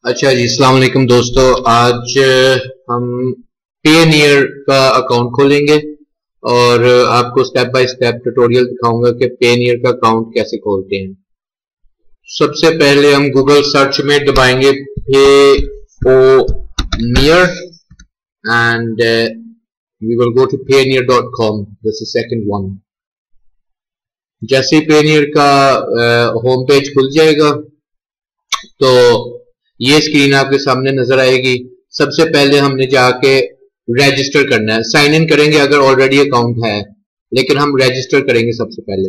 अच्छा जी, अस्सलाम वालेकुम दोस्तों। आज हम पेनियर का अकाउंट खोलेंगे और आपको स्टेप बाय स्टेप ट्यूटोरियल दिखाऊंगा कि पेनियर का अकाउंट कैसे खोलते हैं। सबसे पहले हम गूगल सर्च में दबाएंगे Payoneer and we will go to payoneer.com। This is second one. जैसे ही पेनियर का होम पेज खुल जाएगा तो ये स्क्रीन आपके सामने नजर आएगी। सबसे पहले हमने जाके रजिस्टर करना है, साइन इन करेंगे अगर ऑलरेडी अकाउंट है, लेकिन हम रजिस्टर करेंगे सबसे पहले।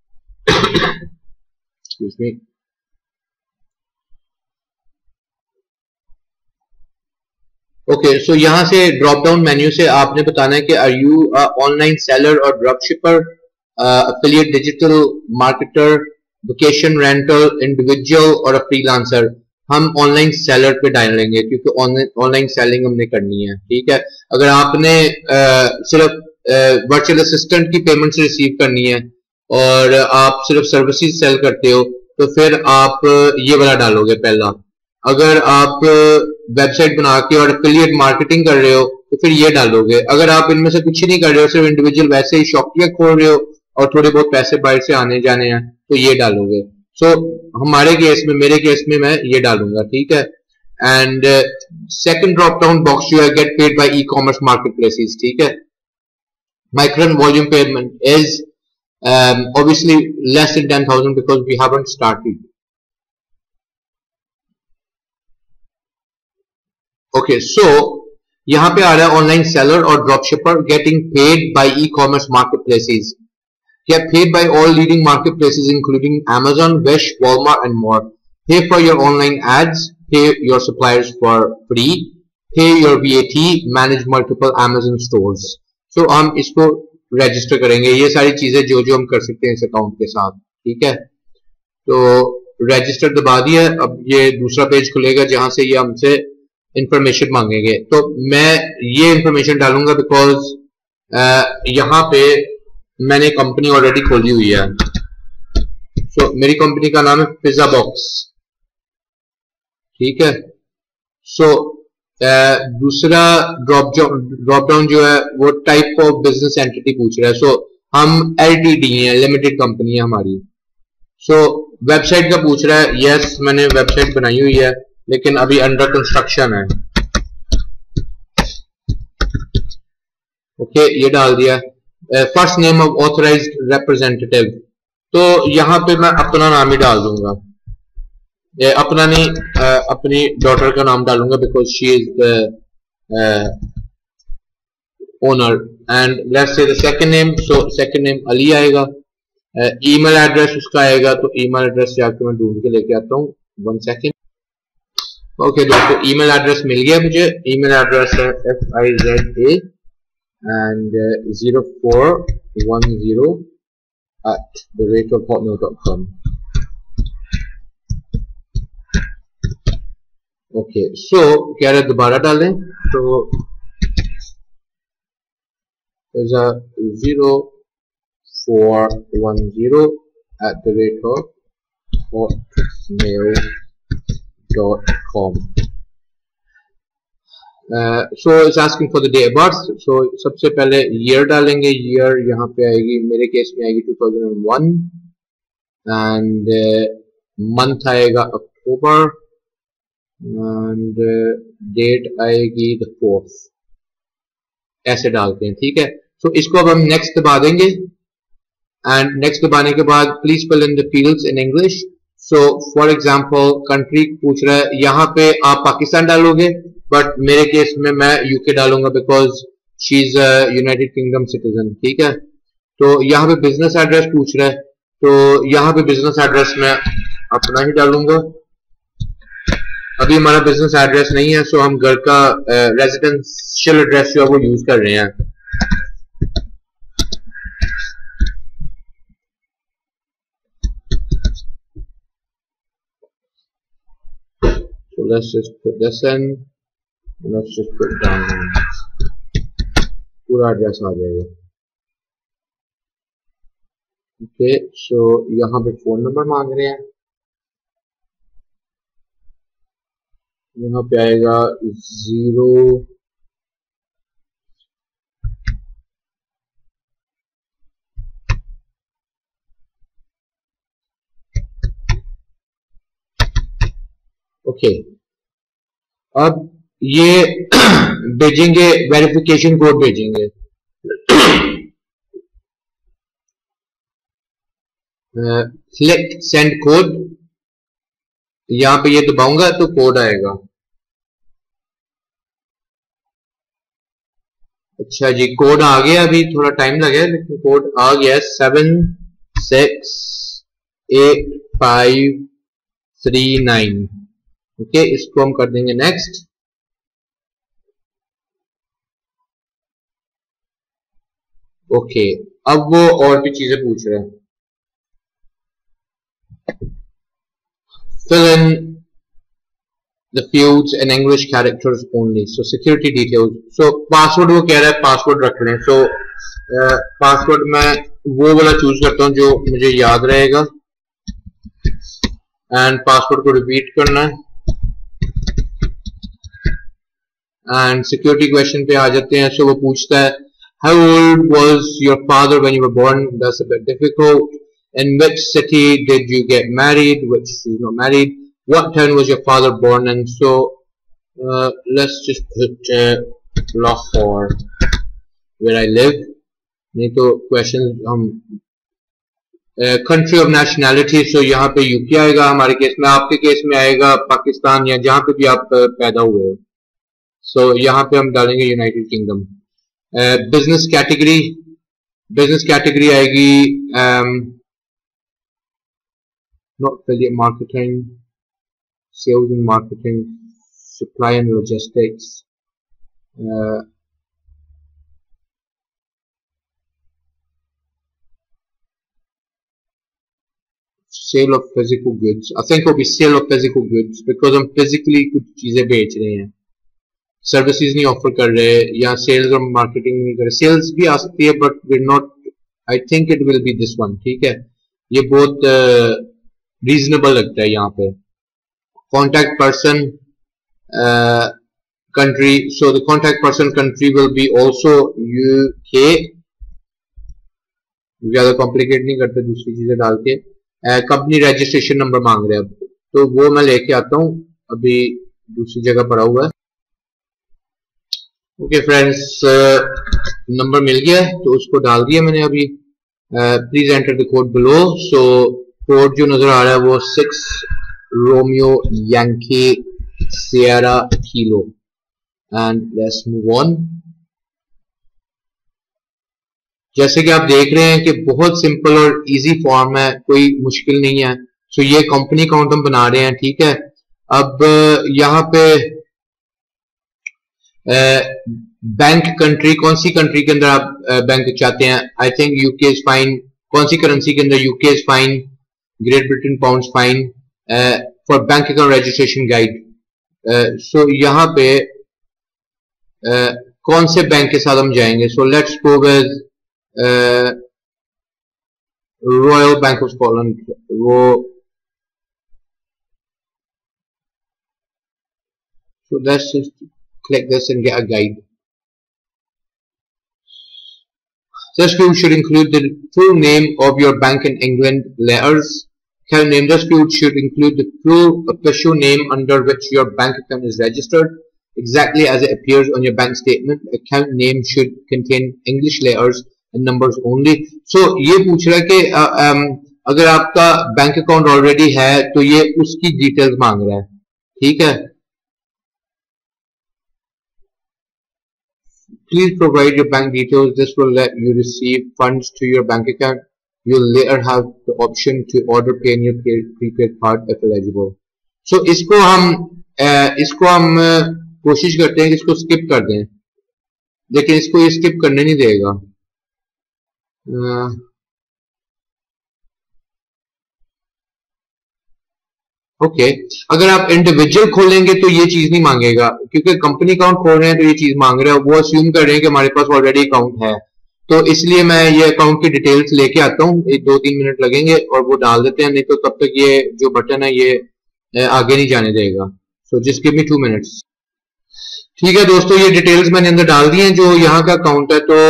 ओके, सो यहां से ड्रॉप डाउन मेन्यू से आपने बताना है कि आर यू ऑनलाइन सेलर और drop shipper, affiliate digital marketer, vacation rental, individual और अ फ्रीलांसर। हम ऑनलाइन सेलर पे डालेंगे क्योंकि ऑनलाइन सेलिंग हमने करनी है। ठीक है, अगर आपने सिर्फ वर्चुअल असिस्टेंट की पेमेंट्स रिसीव करनी है और आप सिर्फ सर्विसेज सेल करते हो तो फिर आप ये वाला डालोगे पहला। अगर आप वेबसाइट बना के और एफिलिएट मार्केटिंग कर रहे हो तो फिर ये डालोगे। अगर आप इनमें से कुछ ही नहीं कर रहे हो, सिर्फ इंडिविजुअल वैसे ही शॉपिया खोल रहे हो और थोड़े बहुत पैसे बाहर से आने जाने हैं तो ये डालोगे। सो हमारे केस में, मेरे केस में मैं ये डालूंगा। ठीक है, and second drop down box जो है get paid by e commerce marketplaces. ठीक है, my current volume payment is obviously less than 10,000 because we haven't started. Okay, so यहां पे आ रहा है ऑनलाइन सेलर और drop shipper getting paid by e commerce marketplaces. Get paid by all leading marketplaces including Amazon, Wish, Walmart and more. Pay for your online ads, pay your suppliers for free, pay your VAT, manage multiple Amazon stores. So हम इसको register करेंगे। ये सारी चीजें जो जो हम कर सकते हैं इस अकाउंट के साथ। ठीक है, तो रजिस्टर दबा दिया। अब ये दूसरा पेज खुलेगा जहां से ये हमसे इंफॉर्मेशन मांगेंगे। तो मैं ये इंफॉर्मेशन डालूंगा बिकॉज यहाँ पे मैंने कंपनी ऑलरेडी खोली हुई है। सो मेरी कंपनी का नाम है पिज्जा बॉक्स। ठीक है, सो दूसरा ड्रॉप डाउन जो है वो टाइप ऑफ बिजनेस एंटिटी पूछ रहा है। सो हम एलटीडी है, लिमिटेड कंपनी है हमारी। सो वेबसाइट का पूछ रहा है। यस, मैंने वेबसाइट बनाई हुई है लेकिन अभी अंडर कंस्ट्रक्शन है। ओके, ये डाल दिया। First name of authorised representative, तो यहां पे मैं अपना नाम ही डाल दूंगा। अपना नहीं, अपनी डॉटर का नाम डालूंगा because she is the owner. And let's say the second name, so second name Ali आएगा। ईमेल एड्रेस उसका आएगा, तो ईमेल एड्रेस जाके मैं ढूंढ के लेके आता हूँ। 1 सेकेंड। ओके दोस्तों, ईमेल एड्रेस मिल गया मुझे। ईमेल एड्रेस है FIZA and 0410@hotmail.com। Okay, so कह रहे दोबारा डालें, तो 0410@hotmail.com। So it's asking for the day of birth. So सबसे पहले ईयर डालेंगे। ईयर यहाँ पे आएगी, मेरे केस में आएगी 2001 एंड मंथ आएगा अक्टूबर एंड डेट आएगी द 4th। ऐसे डालते हैं। ठीक है, सो इसको अब हम नेक्स्ट दबा देंगे एंड नेक्स्ट दबाने के बाद please fill in the fields in English. So for example country पूछ रहा है, यहाँ पे आप पाकिस्तान डालोगे बट मेरे केस में मैं यूके डालूंगा because she is United Kingdom citizen. ठीक है, तो यहाँ पे बिजनेस एड्रेस पूछ रहा है, तो यहाँ पे बिजनेस एड्रेस मैं अपना ही डालूंगा। अभी हमारा बिजनेस एड्रेस नहीं है, सो हम घर का रेजिडेंशियल एड्रेस जो है वो यूज कर रहे हैं। So let's just put this in. Let's just put down पूरा एड्रेस आ जाएगा। ओके, सो यहाँ पे फोन नंबर मांग रहे हैं। यहाँ पे आएगा 0 ओके। अब ये भेजेंगे, वेरिफिकेशन कोड भेजेंगे। सिलेक्ट सेंड कोड, यहां पे ये दबाऊंगा तो कोड आएगा। अच्छा जी, कोड आ गया, अभी थोड़ा टाइम लगे लेकिन कोड आ गया। 76853 ओके, इसको हम कर देंगे नेक्स्ट। ओके, अब वो और भी चीजें पूछ रहे हैं। fill in the fields in English characters only, so security details, so password वो कह रहा है पासवर्ड रख लें। so पासवर्ड मैं वो वाला चूज करता हूं जो मुझे याद रहेगा, एंड पासवर्ड को रिपीट करना है। एंड सिक्योरिटी क्वेश्चन पे आ जाते हैं। सो वो पूछता है how old was your father when you were born, that's a bit difficult. In which city did you get married, which is not married, what town was your father born in? So let's just put Lahore, where I live. नहीं तो question हम country of nationality, सो यहाँ पे UK आएगा हमारे case में, आपके case में आएगा पाकिस्तान या जहां पे भी आप पैदा हुए हो। सो यहाँ पे हम डालेंगे यूनाइटेड किंगडम। बिजनेस कैटेगरी आएगी not affiliate marketing, sales and marketing, supply and logistics, sale of physical goods. I think it will be sale of physical goods because हम physically कुछ चीजें बेच रहे हैं, सर्विसेज नहीं ऑफर कर रहे, या सेल्स और मार्केटिंग नहीं कर रहे। सेल्स भी आ सकती है but we not, I think it will be this one. ठीक है, ये बहुत रीजनेबल लगता है यहाँ पे। Contact person country, so the contact person country will be also UK. ज्यादा कॉम्प्लिकेट नहीं करते दूसरी चीजें डाल के। कंपनी रजिस्ट्रेशन नंबर मांग रहे हैं, तो वो मैं लेके आता हूँ, अभी दूसरी जगह पड़ा हुआ है। ओके फ्रेंड्स, नंबर मिल गया है तो उसको डाल दिया मैंने अभी। Please enter the code below. So code जो नजर आ रहा है वो 6 romeo yankee sierra kilo, and let's move on. जैसे कि आप देख रहे हैं कि बहुत सिंपल और इजी फॉर्म है, कोई मुश्किल नहीं है। सो ये कंपनी अकाउंट हम बना रहे हैं। ठीक है, अब यहाँ पे बैंक कंट्री, कौन सी कंट्री के अंदर आप बैंक चाहते हैं? I think UK is fine. कौन सी करेंसी के अंदर? UK is fine, Great Britain pounds fine. For bank account registration guide, so यहाँ पे कौन से बैंक के साथ हम जाएंगे? So let's go with Royal Bank of Scotland. वो so let's just click this and get a guide. This field should include the full name of your Bank in England letters. Account name. This field should include the full official name under which your bank account is registered, exactly as it appears on your bank statement. Account name should contain English letters and numbers only. So ये पूछ रहा है कि अगर आपका bank account already है तो ये उसकी डिटेल्स मांग रहा है। ठीक है, please provide your bank details. This will let you receive funds to your bank account. You'll later have the option to order pay in your prepaid card if eligible. So इसको हम कोशिश करते हैं कि इसको स्किप कर दें, लेकिन इसको ये स्किप करने नहीं देगा। ओके, अगर आप इंडिविजुअल खोलेंगे तो ये चीज नहीं मांगेगा, क्योंकि कंपनी अकाउंट खोल रहे हैं तो ये चीज मांग रहे हैं। वो अस्यूम कर रहे हैं कि हमारे पास ऑलरेडी अकाउंट है, तो इसलिए मैं ये अकाउंट की डिटेल्स लेके आता हूँ। 2-3 मिनट लगेंगे और वो डाल देते हैं, नहीं तो तब तक ये जो बटन है ये आगे नहीं जाने देगा। So just give me 2 minutes. ठीक है दोस्तों, ये डिटेल्स मैंने अंदर डाल दी हैं जो यहाँ का अकाउंट है, तो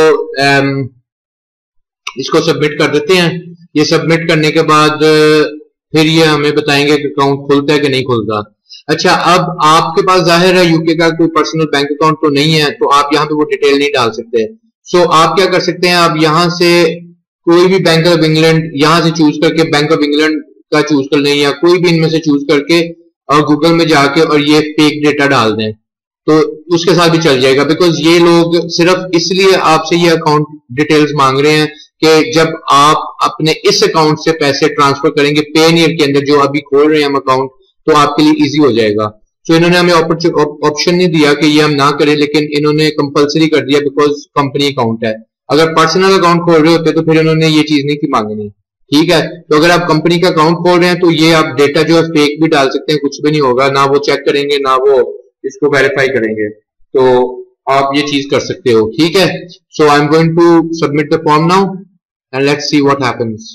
इसको सबमिट कर देते हैं। ये सबमिट करने के बाद फिर ये हमें बताएंगे कि अकाउंट खुलता है कि नहीं खुलता। अच्छा, अब आपके पास जाहिर है यूके का कोई पर्सनल बैंक अकाउंट तो नहीं है, तो आप यहाँ पे वो डिटेल नहीं डाल सकते। सो आप क्या कर सकते हैं, आप यहाँ से कोई भी बैंक ऑफ इंग्लैंड यहाँ से चूज करके बैंक ऑफ इंग्लैंड का चूज कर लें, या कोई भी इनमें से चूज करके और गूगल में जाके और ये फेक डेटा डाल दें, तो उसके साथ भी चल जाएगा। बिकॉज ये लोग सिर्फ इसलिए आपसे ये अकाउंट डिटेल्स मांग रहे हैं कि जब आप अपने इस अकाउंट से पैसे ट्रांसफर करेंगे पेनियर के अंदर, जो अभी खोल रहे हैं हम अकाउंट, तो आपके लिए इजी हो जाएगा। तो इन्होंने हमें ऑप्शन नहीं दिया कि ये हम ना करें, लेकिन इन्होंने कंपलसरी कर दिया बिकॉज कंपनी अकाउंट है। अगर पर्सनल अकाउंट खोल रहे होते तो फिर इन्होंने ये चीज नहीं थी मांगनी। ठीक है, तो अगर आप कंपनी का अकाउंट खोल रहे हैं तो ये आप डेटा जो है फेक भी डाल सकते हैं, कुछ भी नहीं होगा, ना वो चेक करेंगे ना वो इसको वेरीफाई करेंगे, तो आप ये चीज कर सकते हो। ठीक है, so I am going to submit the form now and let's see what happens.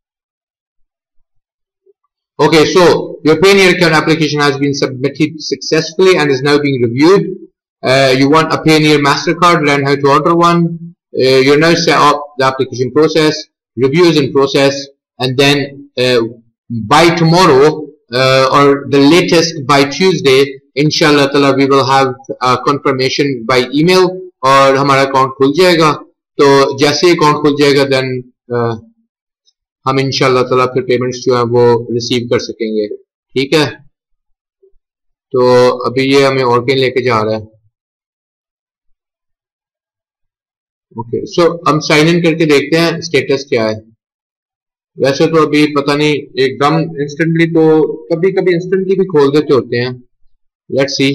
Okay, so your Payoneer account application has been submitted successfully and is now being reviewed. You want a Payoneer MasterCard, learn how to order one. You're now set up the application process, review is in process, and then by tomorrow or the latest by Tuesday, inshallah ta'ala, we will have a confirmation by email और हमारा account खुल जाएगा। तो जैसे account खुल जाएगा then हम इंशाल्लाह ताला फिर पेमेंट्स जो है वो रिसीव कर सकेंगे। ठीक है, तो अभी ये हमें और कहीं लेके जा रहा है। ओके, सो हम साइन इन करके देखते हैं स्टेटस क्या है। वैसे तो अभी पता नहीं एकदम इंस्टेंटली, तो कभी कभी इंस्टेंटली भी खोल देते होते हैं। Let's see.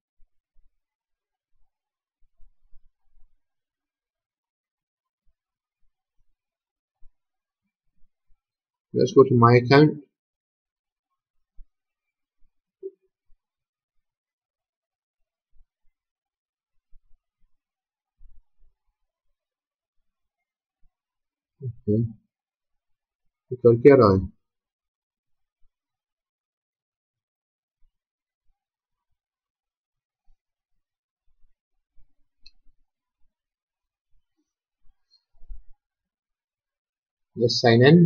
Let's go to my account. Okay. तो कर क्या रहा है? Let's sign in.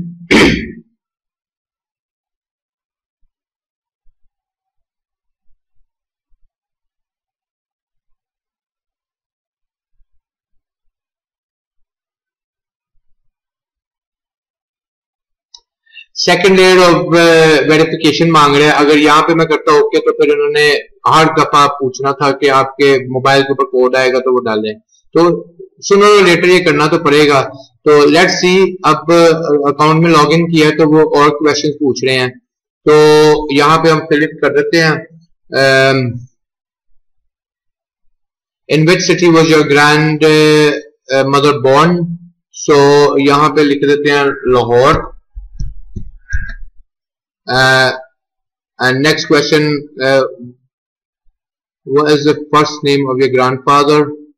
Second layer of verification मांग रहे हैं। अगर यहाँ पे मैं करता ओके तो फिर इन्होंने हर दफा पूछना था कि आपके मोबाइल के ऊपर कोड आएगा तो वो डालें, तो सुनो लेटर ये करना तो पड़ेगा। तो लेट्स सी, अब अकाउंट में लॉगिन किया है तो वो और क्वेश्चन पूछ रहे हैं, तो यहाँ पे हम फिल कर देते हैं in which city was your grandmother born. So यहाँ पे लिख देते हैं Lahore. And next question, what is the first name of your grandfather?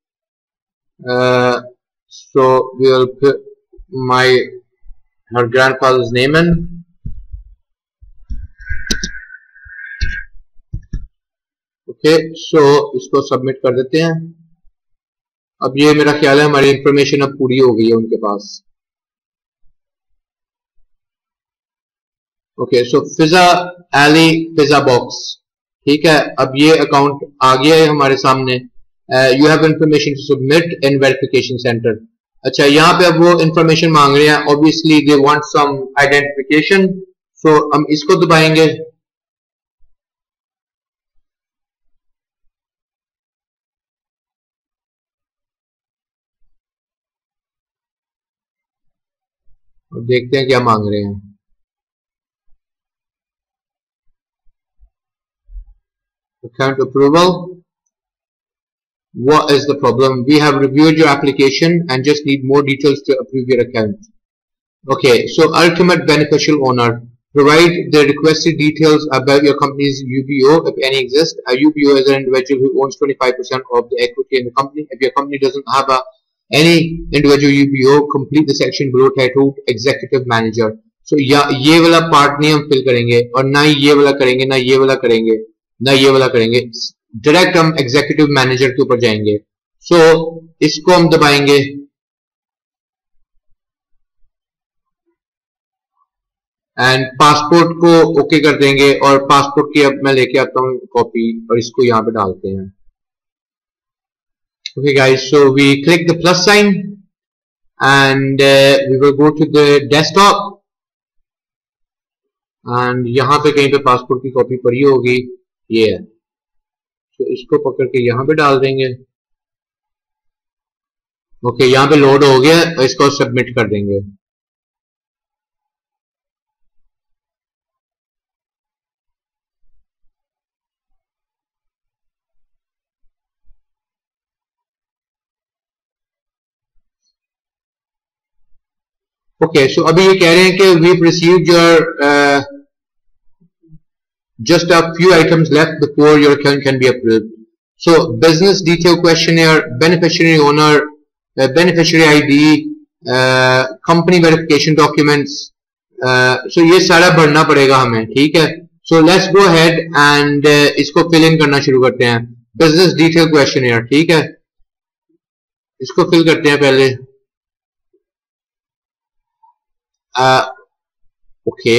So we'll put her grandfather's name in. Okay, so इसको सबमिट कर देते हैं। अब ये मेरा ख्याल है हमारी इंफॉर्मेशन अब पूरी हो गई है उनके पास। Okay, so Fizza Ali pizza box. ठीक है, अब ये अकाउंट आ गया है हमारे सामने। You have information to submit in verification centre. अच्छा, यहाँ पे अब वो इंफॉर्मेशन मांग रहे हैं, obviously they want some identification. So हम इसको दबाएंगे। और देखते हैं क्या मांग रहे हैं। Account approval. What is the problem? We have reviewed your application and just need more details to approve your account. Okay, so ultimate beneficial owner. Provide the requested details about your company's UBO, if any exist. A UBO is an individual who owns 25% of the equity in the company. If your company doesn't have any individual UBO, complete the section below titled Executive Manager. So ये वाला part नहीं हम fill करेंगे और ना ही ये वाला करेंगे ना ये वाला करेंगे। ना ये वाला करेंगे, डायरेक्ट हम एग्जीक्यूटिव मैनेजर के ऊपर जाएंगे। सो इसको हम दबाएंगे एंड पासपोर्ट को ओके कर देंगे, और पासपोर्ट की अब मैं लेके आता हूँ कॉपी और इसको यहाँ पे डालते हैं। Okay guys, so we click the plus sign and we will go to the desktop एंड यहाँ पे कहीं पे पासपोर्ट की कॉपी पड़ी होगी, ये है। तो इसको पकड़ के यहाँ पे डाल देंगे। ओके, यहाँ पे लोड हो गया और इसको सबमिट कर देंगे। ओके, सो अभी ये कह रहे हैं कि we received your just a few items left before your account can be approved. So business detail questionnaire, beneficiary owner, beneficiary ID, company verification documents, so ये सारा भरना पड़ेगा हमें, ठीक है। So let's go ahead and इसको fill in करना शुरू करते हैं। business detail questionnaire, ठीक है, इसको fill करते हैं पहले। ओके,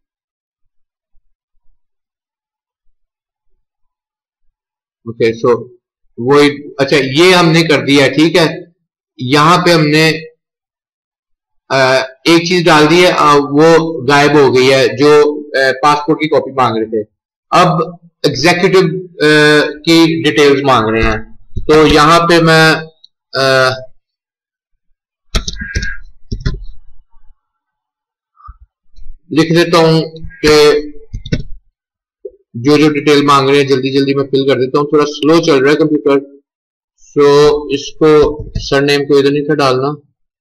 ओके, सो वो अच्छा ये हमने कर दिया, ठीक है। यहाँ पे हमने एक चीज डाल दी है, वो गायब हो गई है, जो पासपोर्ट की कॉपी मांग रहे थे। अब एग्जीक्यूटिव की डिटेल्स मांग रहे हैं, तो यहाँ पे मैं लिख देता हूं कि जो जो डिटेल मांग रहे हैं जल्दी जल्दी मैं फिल कर देता हूँ। थोड़ा स्लो चल रहा है कंप्यूटर, सो इसको सरनेम को इधर नहीं था डालना।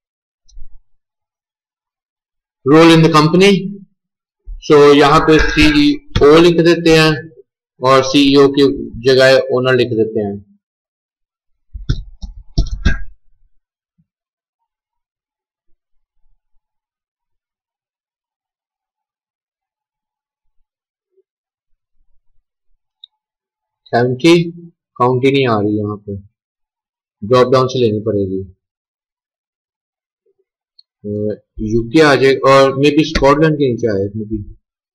Role in the company, so यहाँ पे सीईओ लिख देते हैं और सीईओ की जगह ओनर लिख देते हैं। काउंटी, काउंटी नहीं आ रही, यहाँ पे ड्रॉप डाउन से लेनी पड़ेगी। यूके आ जाएगा और मे बी स्कॉटलैंड के नीचे आए, मे बी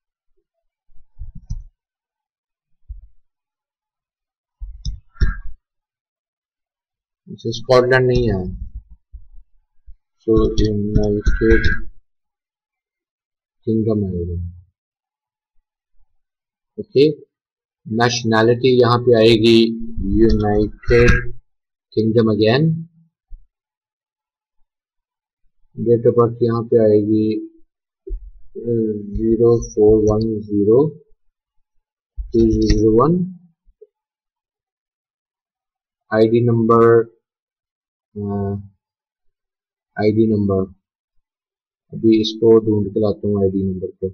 स्कॉटलैंड नहीं है। सो यूनाइटेड किंगडम आएगा। ओके, नेशनैलिटी यहाँ पे आएगी United Kingdom again. Date of birth यहाँ पे आएगी 04102001। आईडी नंबर, आईडी नंबर अभी इसको ढूंढ के लाता हूँ आईडी नंबर को।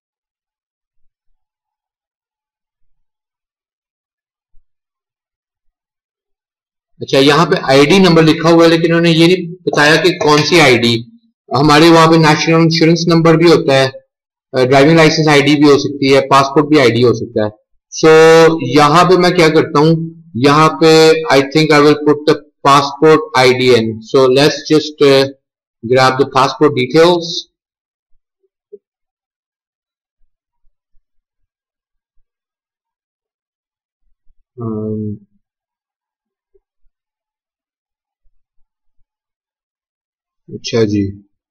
अच्छा, यहाँ पे आईडी नंबर लिखा हुआ है, लेकिन उन्होंने ये नहीं बताया कि कौन सी आईडी। हमारे वहां पे नेशनल इंश्योरेंस नंबर भी होता है, ड्राइविंग लाइसेंस आईडी भी हो सकती है, पासपोर्ट भी आईडी हो सकता है। सो यहाँ पे मैं क्या करता हूँ, यहाँ पे I think I will put the passport ID in. So let's just grab the passport details. अच्छा जी,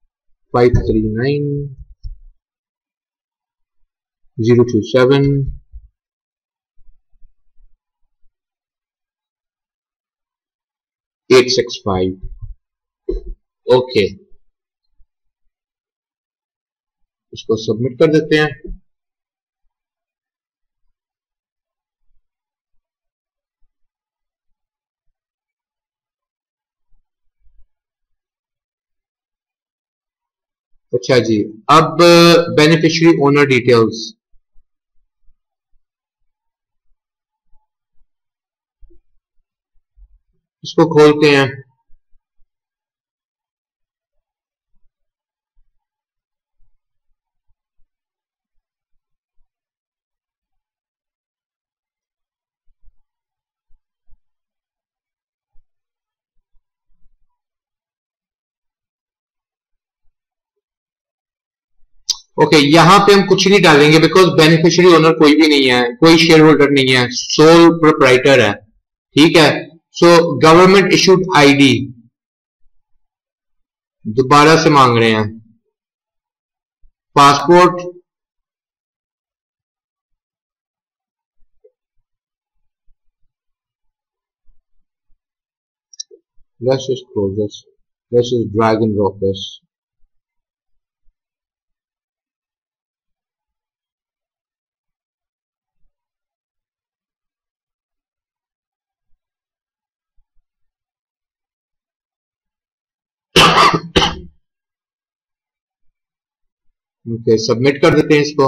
539-027-865। ओके, इसको सबमिट कर देते हैं। अच्छा जी, अब बेनिफिशियरी ओनर डिटेल्स, इसको खोलते हैं। ओके, यहां पे हम कुछ नहीं डालेंगे बिकॉज बेनिफिशियरी ओनर कोई भी नहीं है, कोई शेयर होल्डर नहीं है, सोल प्रोप्राइटर है, ठीक है। सो गवर्नमेंट इशूड आईडी दोबारा से मांग रहे हैं, passport, let's just close this, let's just drag and drop this. Okay, submit कर देते हैं इसको।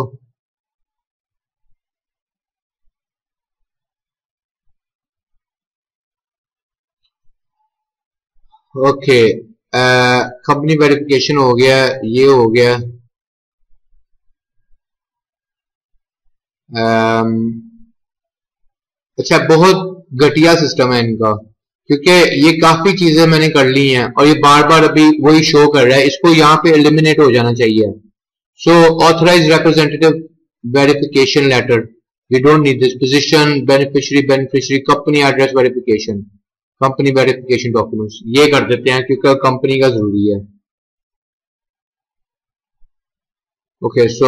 ओके, कंपनी वेरिफिकेशन हो गया, ये हो गया। अच्छा, बहुत घटिया सिस्टम है इनका, क्योंकि ये काफी चीजें मैंने कर ली हैं और ये बार बार अभी वही शो कर रहा है, इसको यहाँ पे एलिमिनेट हो जाना चाहिए। So authorise representative verification letter, we don't need this, position, beneficiary company address verification, company verification documents, ये कर देते हैं क्योंकि कंपनी का जरूरी है। Okay, so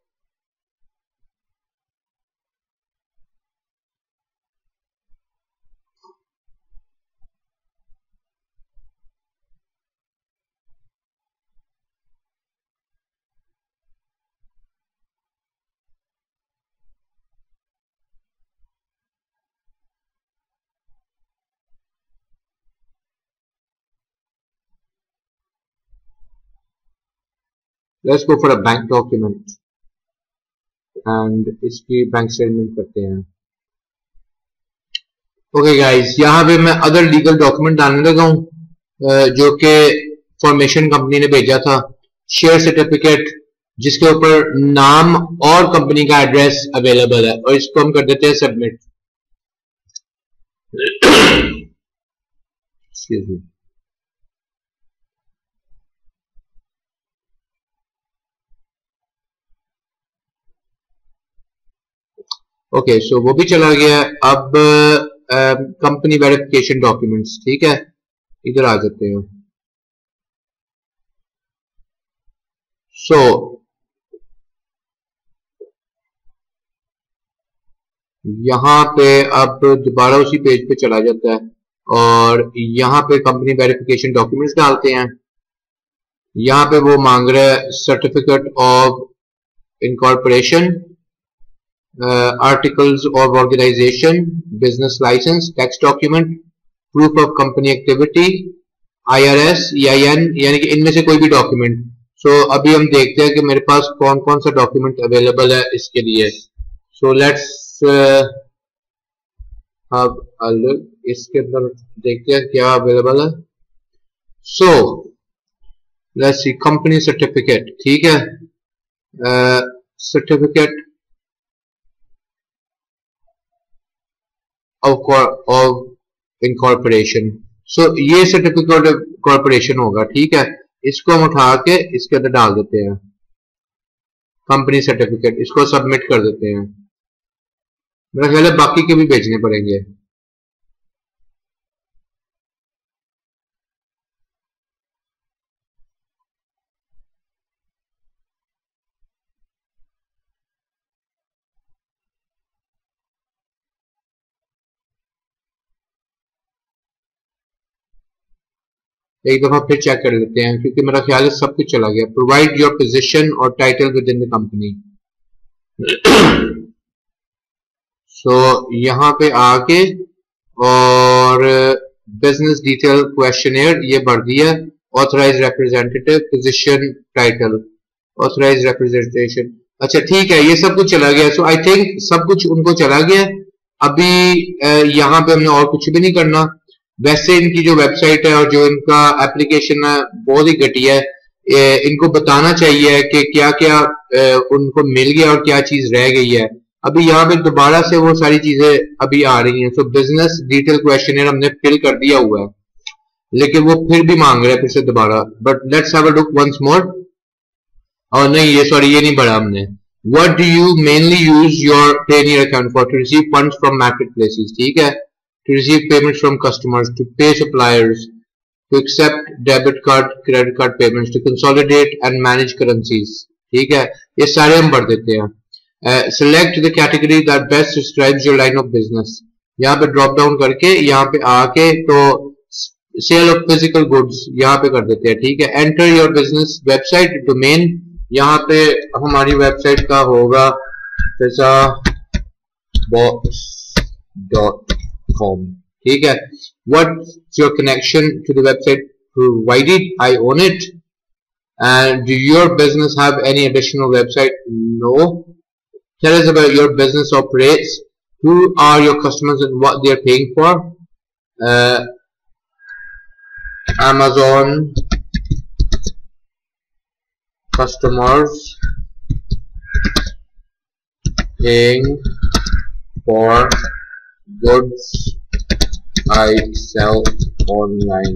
let's go for a bank document and इसकी बैंक स्टेटमेंट करते हैं। ओके गाइस, यहाँ पे मैं अदर लीगल डॉक्यूमेंट डालने लगा हूँ जो कि फॉर्मेशन कंपनी ने भेजा था, शेयर सर्टिफिकेट जिसके ऊपर नाम और कंपनी का एड्रेस अवेलेबल है, और इसको हम कर देते हैं submit. Excuse me. Okay, so वो भी चला गया। अब कंपनी वेरिफिकेशन डॉक्यूमेंट्स, ठीक है, इधर आ जाते हैं। सो यहां पे अब दोबारा उसी पेज पे चला जाता है और यहां पे कंपनी वेरिफिकेशन डॉक्यूमेंट्स डालते हैं। यहां पे वो मांग रहा है certificate of incorporation, articles of organisation, business licence, tax document, proof of company activity, IRS, EIN, यानी कि इनमें से कोई भी डॉक्यूमेंट। सो अभी हम देखते हैं कि मेरे पास कौन कौन सा डॉक्यूमेंट अवेलेबल है इसके लिए। सो लेट्स अब इसके अंदर देखते हैं क्या अवेलेबल है। So let's see, company certificate, ठीक है, सर्टिफिकेट ऑफ इनकॉर्पोरेशन। सो ये सर्टिफिकेट ऑफ कॉर्पोरेशन होगा, ठीक है, इसको हम उठा के इसके अंदर डाल देते हैं, कंपनी सर्टिफिकेट, इसको सबमिट कर देते हैं। मेरा ख्याल है बाकी के भी भेजने पड़ेंगे। एक दफा फिर चेक कर लेते हैं क्योंकि मेरा ख्याल है सब कुछ चला गया। प्रोवाइड योर पोजीशन और title within the company. So यहाँ पे आके और बिजनेस डिटेल क्वेश्चनेयर ये भर दिया, authorise representative, position, title, authorise representation. अच्छा ठीक है, ये सब कुछ चला गया। सो आई थिंक सब कुछ उनको चला गया। अभी यहाँ पे हमने और कुछ भी नहीं करना। वैसे इनकी जो वेबसाइट है और जो इनका एप्लीकेशन है बहुत ही घटिया है। इनको बताना चाहिए कि क्या क्या उनको मिल गया और क्या चीज रह गई है। अभी यहाँ पे दोबारा से वो सारी चीजें अभी आ रही हैं। सो बिजनेस डिटेल क्वेश्चनर हमने फिल कर दिया हुआ है, लेकिन वो फिर भी मांग रहे हैं फिर से दोबारा। But let's have a look once more. और नहीं ये सॉरी ये नहीं पढ़ा हमने. What do you mainly use your Payoneer account for? To receive funds from marketplaces, ठीक है? To receive payments from customers, to pay suppliers, to accept debit card, credit card payments, to consolidate and manage currencies, ठीक है? ये सारे हम पढ़ देते हैं. Select the category that best describes your line of business. यहाँ पे ड्रॉप डाउन करके यहाँ पे आके तो सेल ऑफ फिजिकल गुड्स यहाँ पे कर देते हैं, ठीक है? Enter your business website domain, यहाँ पे हमारी वेबसाइट का होगा pizzabox.com, ठीक है? What's your connection to the website provided? I own it. And do your business have any additional website? No. Tell us about your business operates. Who are your customers and what they are paying for? Amazon customers paying for goods I sell online.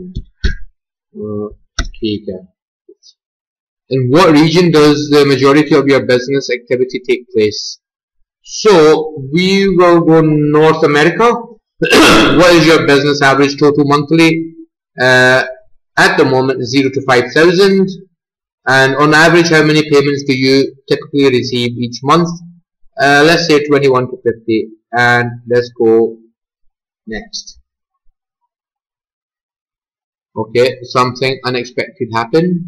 ठीक है. In what region does the majority of your business activity take place? So we will go North America. What is your business average total monthly? At the moment 0 to 5,000. And on average, how many payments do you typically receive each month? Let's say 21 to 50. And let's go next. Okay, something unexpected happened.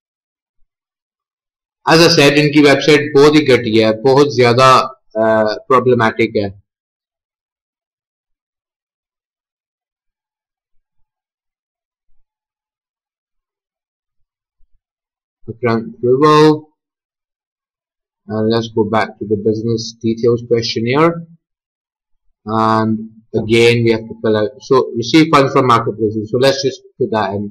As I said, इनकी website बहुत ही घटिया है, बहुत ज्यादा problematic है. Account approval, and let's go back to the business details questionnaire, and again we have to fill out. So receive funds from marketplaces, so let's just put that in,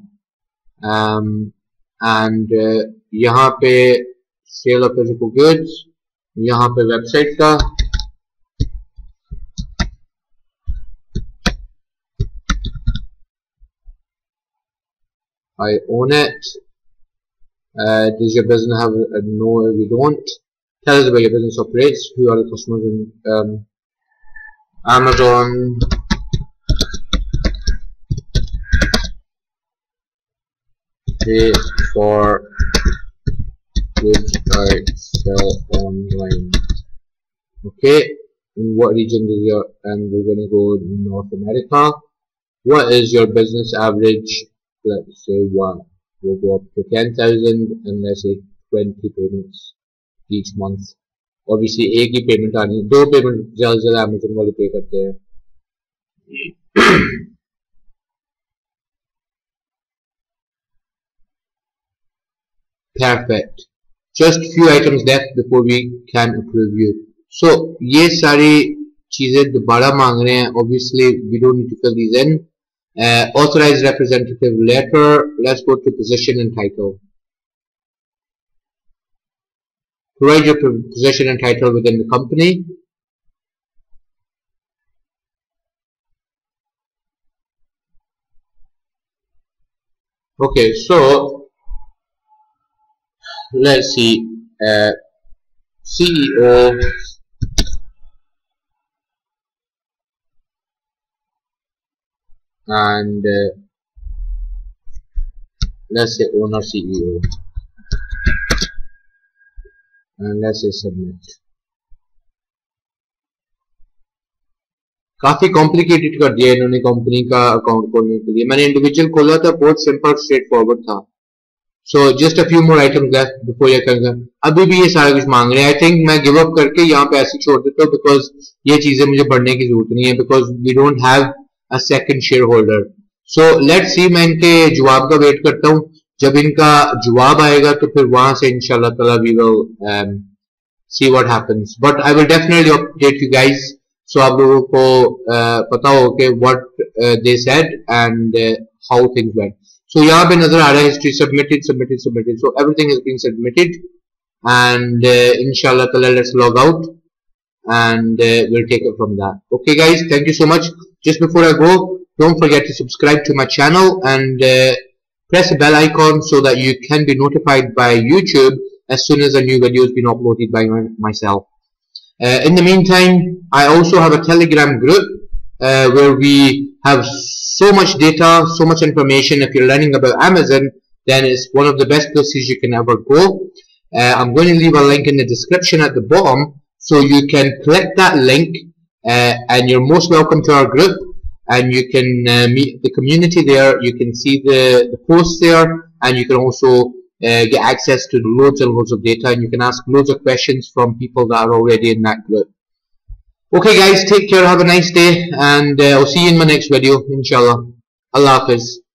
and यहाँ पे sale of physical goods, यहाँ पे website का, I own it. Does your business have no, we don't. Tell us about your business operates. Who are the customers in Amazon pay for goods I sell online. Okay, in what region is your, and we're going to go North America. What is your business average? Let's say one. We'll go up to 10,000 and let's say 20 payments each month. Obviously एक ही payment आनी है, दो payment ज्यादा से ज्यादा Amazon वाले पे करते हैं. Perfect. Just few items left before we can approve you. So ये सारी चीजें दोबारा मांग रहे हैं. Obviously we don't need to fill these in. Authorized representative letter. Let's go to position and title. Provide your position and title within the company. Okay, so let's see. CEO, and let's say owner CEO, and let's say submit. काफी complicated कर दिया इन्होंने company का account खोलने के लिए. मैंने individual खोला था, बहुत सिंपल स्ट्रेट फॉरवर्ड था. So just a few more items left before ये करेंगे. अभी भी ये सारा कुछ मांग रहे हैं. आई थिंक मैं गिव अप करके यहाँ पे ऐसे छोड़ देता हूँ, बिकॉज ये चीजें मुझे पढ़ने की जरूरत नहीं है, because we don't have a second shareholder. So let's see, मैं इनके जवाब का वेट करता हूँ. जब इनका जवाब आएगा तो फिर वहां से इंशाल्लाह ताला we will see what happens. But I will definitely update you guys, so आप लोगों को पता हो कि what they said and how things went. So यहाँ पे नजर आ रहा है history submitted submitted submitted. So everything has been submitted and इंशाल्लाह ताला let's log out and we'll take it from that. Okay guys, thank you so much. Just before I go, don't forget to subscribe to my channel and press the bell icon so that you can be notified by YouTube as soon as a new video has been uploaded by myself. In the meantime, I also have a Telegram group where we have so much data, so much information. If you're learning about Amazon, then it's one of the best places you can ever go. I'm going to leave a link in the description at the bottom, so you can click that link, and you're most welcome to our group, and you can meet the community there. You can see the posts there, and you can also get access to loads and loads of data, and you can ask loads of questions from people that are already in that group. Okay guys, take care, have a nice day, and I'll see you in my next video, inshallah. Allah Hafiz.